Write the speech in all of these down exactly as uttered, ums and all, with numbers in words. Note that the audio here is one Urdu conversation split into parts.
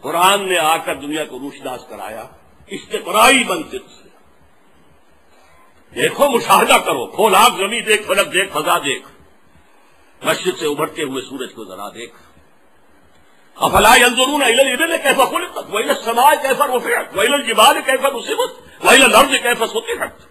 قرآن نے آ کر دنیا کو روشناس کرایا استقرائی منطق سے. دیکھو مشاہدہ کرو، کھول آگ زمین دیکھ، فلک دیکھ، فضا دیکھ، مشرق سے ابھرتے ہوئے سورج کو ذرا دیکھ. افلا ينظرون الى الابل كيف خلقت والى السماء كيف رفعت والى الجبال كيف نصبت والى الارض كيف سطحت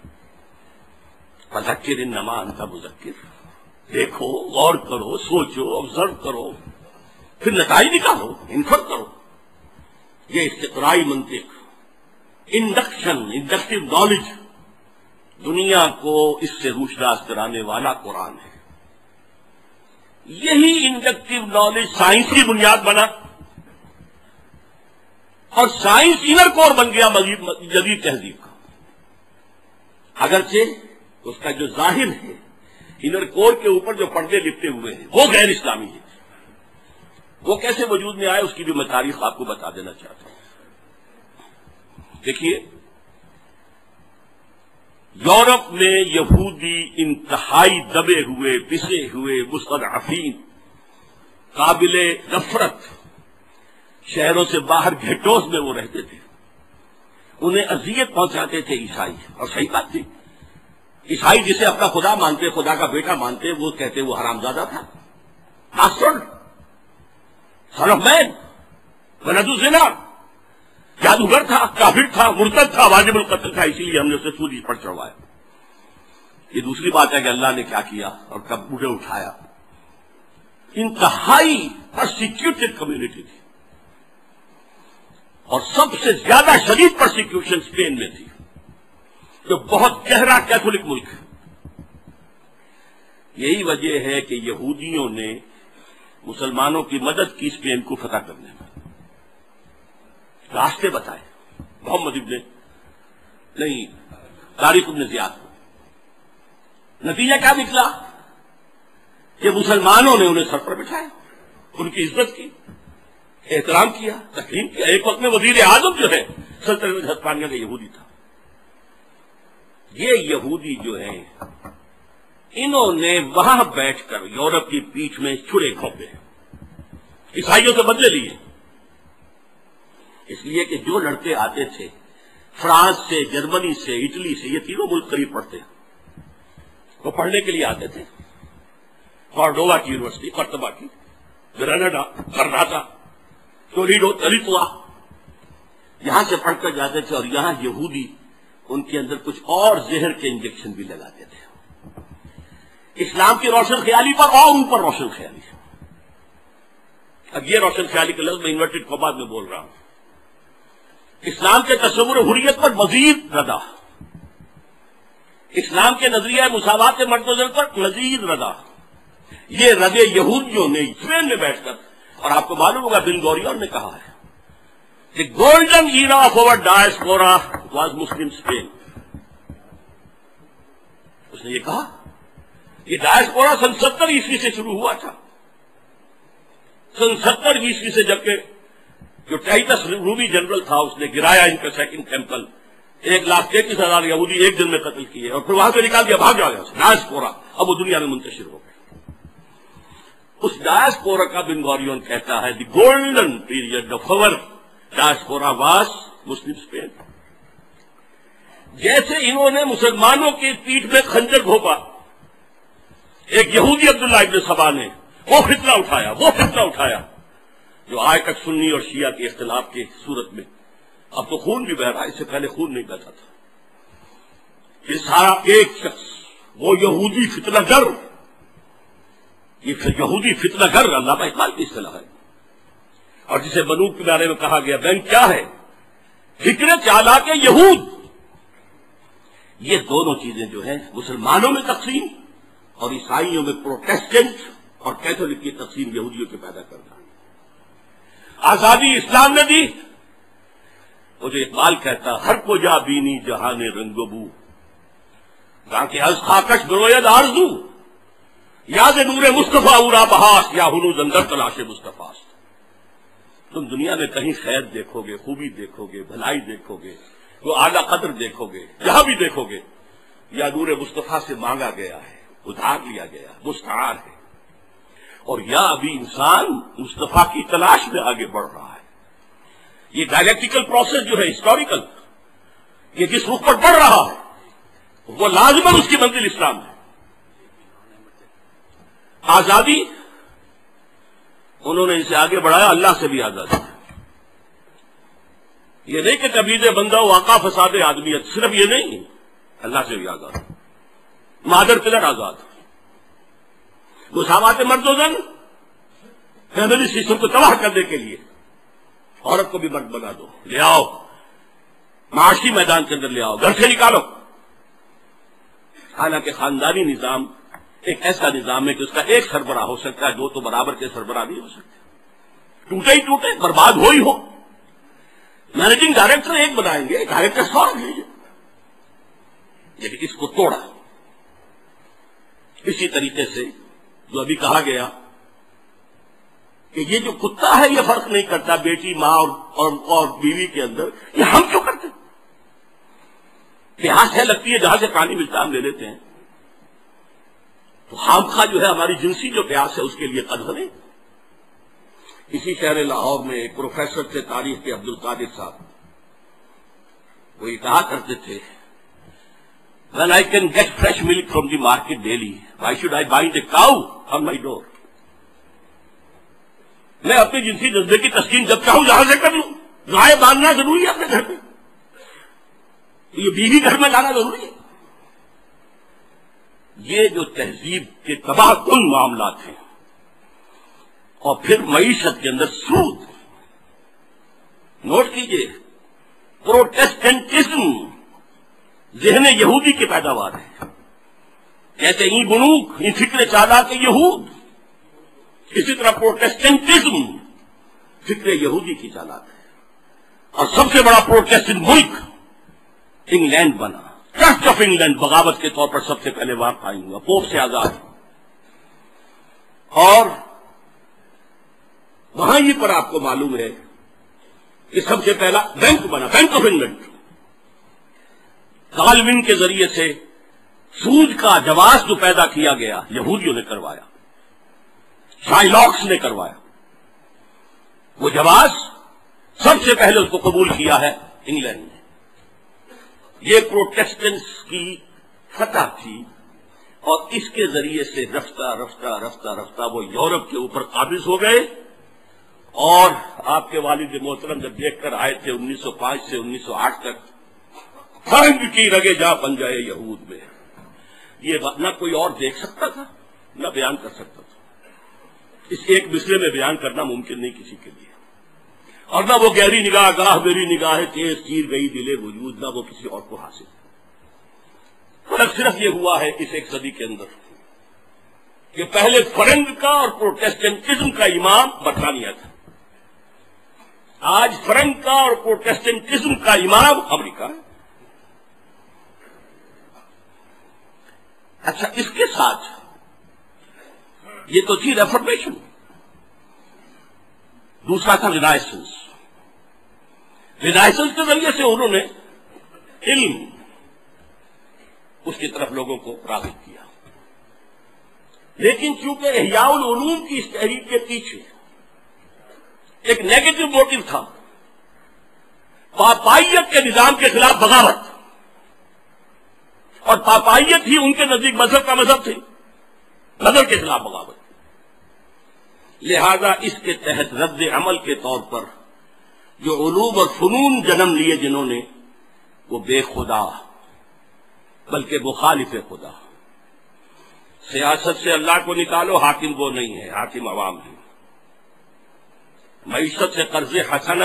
فذكر انما انت مذکر. دیکھو، غور کرو، سوچو، آبزرو کرو، پھر نتائج نکالو، انفر کرو. یہ استقرائی منطق، انڈکشن، انڈکٹیو نالج، دنیا کو اس سے روشناس کرانے والا قرآن ہے. یہی انڈکٹیو نالج سائنس کی بنیاد بنا اور سائنس انر کور بن گیا جدید تہذیب کا. اگرچہ اس کا جو ظاہر ہے انر کور کے اوپر جو پردے لپٹے ہوئے ہیں وہ غیر اسلامی ہے. وہ کیسے وجود میں آئے اس کی بھی میں تاریخ آپ کو بتا دینا چاہتا ہوں. دیکھیے، یورپ میں یہودی انتہائی دبے ہوئے، پسے ہوئے، مستضعفین، قابل نفرت، شہروں سے باہر گھیٹوز میں وہ رہتے تھے. انہیں اذیت پہنچاتے تھے عیسائی، اور صحیح بات تھی. عیسائی جسے اپنا خدا مانتے، خدا کا بیٹا مانتے، وہ کہتے وہ حرامزادہ تھا، باسٹرڈ، سن آف مین، ولد الزنا، جادوگر تھا، کافر تھا، مرتد تھا، واجب القتل تھا. اسی لیے ہم نے اسے سولی پر چڑھوایا. یہ دوسری بات ہے کہ اللہ نے کیا کیا اور کب انہیں اٹھایا. انتہائی پرسیکیوٹڈ کمیونٹی تھی، اور سب سے زیادہ شدید پرسیکیوشن اسپین میں تھی، جو بہت گہرا کیتھولک ملک ہے. یہی وجہ ہے کہ یہودیوں نے مسلمانوں کی مدد کی اسپین کو فتح کرنے میں، راستے بتائے. محمد ابن نہیں طارق ابن زیاد. نتیجہ کیا نکلا کہ مسلمانوں نے انہیں سر پر بٹھایا، ان کی عزت کی، احترام کیا، تکریم کیا. ایک وقت میں وزیر اعظم جو ہے سلطنت ہسپانیہ کا یہودی تھا. یہ یہودی جو ہیں انہوں نے وہاں بیٹھ کر یورپ کی پیٹھ میں چھڑے کھوپے، عیسائیوں سے بدلے لیے. اس لیے کہ جو لڑکے آتے تھے فرانس سے، جرمنی سے، اٹلی سے، یہ تینوں ملک قریب پڑتے ہیں، وہ پڑھنے کے لیے آتے تھے. کارڈووا کی یونیورسٹی، قرطبہ کی، گریناڈا، کرناٹا، ٹولیڈو، تلیتوا، یہاں سے پڑھ کر جاتے تھے. اور یہاں یہودی ان کے اندر کچھ اور زہر کے انجیکشن بھی لگاتے تھے، اسلام کی روشن خیالی پر اور اوپر روشن خیالی. اب یہ روشن خیالی کے لفظ میں انورٹڈ کماز میں بول رہا ہوں. اسلام کے تصور حریت پر مزید ردا، اسلام کے نظریہ مساوات مرد و زن پر مزید ردا. یہ ردے یہودیوں نے اسپین میں بیٹھ کر، اور آپ کو معلوم ہوگا بن گوریون نے کہا ہے کہ golden era of our diaspora was Muslim Spain. اس نے یہ کہا یہ ڈائسپورا سن ستر عیسوی سے شروع ہوا تھا. سن ستر عیسوی سے، جبکہ جو ٹائٹس رومی جنرل تھا اس نے گرایا ان کا سیکنڈ ٹیمپل، ایک لاکھ تینتیس ہزار یہودی ایک دن میں قتل کیے، اور پھر وہاں سے نکال دیا، بھاگ گیا ڈائسپورا. اب وہ دنیا میں منتشر ہو گئے. اس ڈائسپورا کا بن گوریون کہتا ہے the golden period of our diaspora was Muslim Spain. جیسے انہوں نے مسلمانوں کی پیٹھ میں خنجر گھونپا، ایک یہودی عبداللہ ابن سبا نے وہ فتنہ اٹھایا، وہ فتنہ اٹھایا جو آج تک سنی اور شیعہ کے اختلاف کی صورت میں، اب تو خون بھی بہ رہا ہے، اس سے پہلے خون نہیں بہتا تھا. یہ سارا ایک شخص، وہ یہودی فتنہ گر، یہ یہودی فتنہ گر علامہ اقبال کی اصطلاح ہے، اور جسے بنوک کے بارے میں کہا گیا بینک کیا ہے، فکر چالاک یہود. یہ دونوں چیزیں جو ہیں مسلمانوں میں تقسیم اور عیسائیوں میں پروٹیسٹنٹ اور کیتھولک کی تقسیم یہودیوں کے پیدا کرنا. آزادی اسلام نے دی. وہ جو اقبال کہتا ہر کو جا بینی جہان رنگ و بو، تاکہ از خاکش بروید آرزو، یاد نور مصطفیٰ اورا بہاس، یا ہنوز اندر تلاش مصطفیٰ. تم دنیا میں کہیں خیر دیکھو گے، خوبی دیکھو گے، بھلائی دیکھو گے، وہ اعلیٰ قدر دیکھو گے، جہاں بھی دیکھو گے یا نور مصطفیٰ سے مانگا گیا ہے، ادھار لیا گیا، مستعار ہے، اور یا ابھی انسان مصطفیٰ کی تلاش میں آگے بڑھ رہا ہے. یہ ڈائلیکٹیکل پروسیس جو ہے ہسٹوریکل، یہ جس رخ پر بڑھ رہا ہے وہ لازماً اس کی منزل اسلام ہے۔ آزادی انہوں نے اسے آگے بڑھایا، اللہ سے بھی آزادی۔ یہ نہیں کہ تبعیض بندہ واقع فساد آدمیت، صرف یہ نہیں، اللہ سے بھی آزاد، مادر پدر آزاد، مساوات مرد و زن، فیملی سسٹم کو تباہ کرنے کے لیے عورت کو بھی مرد بنا دو، لے آؤ معاشی میدان کے اندر، لے آؤ گھر سے نکالو۔ حالانکہ خاندانی نظام ایک ایسا نظام ہے کہ اس کا ایک سربراہ ہو سکتا ہے، دو تو برابر کے سربراہ نہیں ہو سکتے، ٹوٹے ہی ٹوٹے، برباد ہو ہی ہو۔ مینیجنگ ڈائریکٹر ایک بنائیں گے، ڈائریکٹر سو رکھ لیجیے، لیکن اس کو توڑا۔ اسی طریقے سے جو ابھی کہا گیا کہ یہ جو کتا ہے یہ فرق نہیں کرتا بیٹی ماں اور, اور, اور بیوی کے اندر، یہ ہم کیوں کرتے؟ پیاس ہے لگتی ہے، جہاں سے پانی ملتا ہے ہم لے لیتے ہیں، تو خام خواہ جو ہے ہماری جنسی جو پیاس ہے اس کے لیے قدر نہیں۔ اسی شہر لاہور میں ایک پروفیسر تھے تاریخ کے عبد القادر صاحب، وہ یہ کہا کرتے تھے when I can get fresh milk from the market daily, why should I bind a cow on my door؟ میں اپنی جنسی جذبے کی تسکین جب چاہوں جہاں سے کر لوں، گائے باندھنا ضروری ہے اپنے گھر میں، یہ بیوی گھر میں لانا ضروری ہے۔ یہ جو تہذیب کے تباہ کن معاملات ہیں، اور پھر معیشت کے اندر سود، نوٹ کیجئے، پروٹیسٹنٹزم ذہن یہودی کی پیداوار ہے، کہتے ہیں بنوک یہ فکر چالاک یہود، اسی طرح پروٹیسٹنٹزم فکر یہودی کی چالاک ہے، اور سب سے بڑا پروٹیسٹنٹ ملک انگلینڈ بنا، چرچ آف انگلینڈ بغاوت کے طور پر سب سے پہلے وہاں قائم ہوا، پوپ سے آزاد، اور وہاں ہی پر آپ کو معلوم ہے کہ سب سے پہلا بینک بنا، بینک آف انگلینڈ، کالون کے ذریعے سے سود کا جواز جو پیدا کیا گیا یہودیوں نے کروایا، شائلاکس نے کروایا، وہ جواز سب سے پہلے اس کو قبول کیا ہے انگلینڈ نے۔ یہ پروٹیسٹنٹس کی فتح تھی، اور اس کے ذریعے سے رفتہ رفتہ رفتہ رفتہ وہ یورپ کے اوپر قابض ہو گئے، اور آپ کے والد محترم جب دیکھ کر آئے تھے انیس سو پانچ سے انیس سو آٹھ تک، فرنگ کی رگے جا بن جائے یہود میں، یہ نہ کوئی اور دیکھ سکتا تھا نہ بیان کر سکتا تھا، اس ایک مصرے میں بیان کرنا ممکن نہیں کسی کے لیے، اور نہ وہ گہری نگاہ گاہ میری نگاہ تیز چیر گئی دلے وجود، نہ وہ کسی اور کو حاصل۔ فرق صرف یہ ہوا ہے اس ایک صدی کے اندر کہ پہلے فرنگ کا اور پروٹیسٹنٹزم کا امام برطانیہ تھا، آج فرنگ کا اور پروٹیسٹنٹزم کا امام امریکہ ہے۔ اچھا، اس کے ساتھ یہ تو تھی ریفارمیشن، دوسرا تھا رینائسنس۔ رینائسنس کے ذریعے سے انہوں نے علم اس کی طرف لوگوں کو راغب کیا، لیکن چونکہ احیاء العلوم کی اس تحریک کے پیچھے ایک نیگیٹو موٹو تھا، پاپائیت کے نظام کے خلاف بغاوت، اور پاپائیت ہی ان کے نزدیک مذہب کا مذہب تھی، مذہب کے خلاف بغاوت، لہذا اس کے تحت رد عمل کے طور پر جو علوم اور فنون جنم لیے جنہوں نے، وہ بے خدا بلکہ مخالف خدا۔ سیاست سے اللہ کو نکالو، حاکم وہ نہیں ہے، حاکم عوام ہے۔ معیشت سے قرض حسنہ،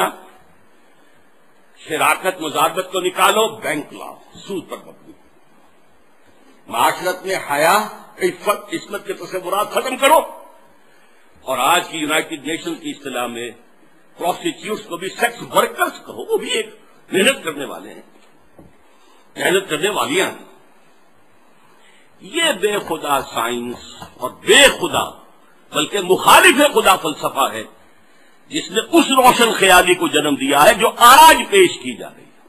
شراکت مزاربت کو نکالو، بینک لاؤ، سود پر مبنی۔ معاشرت میں حیا، عفت، عصمت کے تصورات ختم کرو، اور آج کی یونائٹڈ نیشن کی اصطلاح میں پروسٹیٹیوٹس کو بھی سیکس ورکرز کہو، وہ بھی ایک محنت کرنے والے ہیں، محنت کرنے والیاں ہیں۔ یہ بے خدا سائنس اور بے خدا بلکہ مخالف خدا فلسفہ ہے جس نے اس روشن خیالی کو جنم دیا ہے جو آج پیش کی جا رہی ہے۔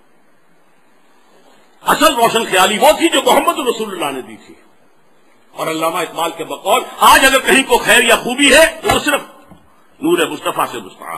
اصل روشن خیالی وہ تھی جو محمد رسول اللہ نے دی تھی، اور علامہ اقبال کے بقول آج اگر کہیں کو خیر یا خوبی ہے تو وہ صرف نور مصطفیٰ سے مستعار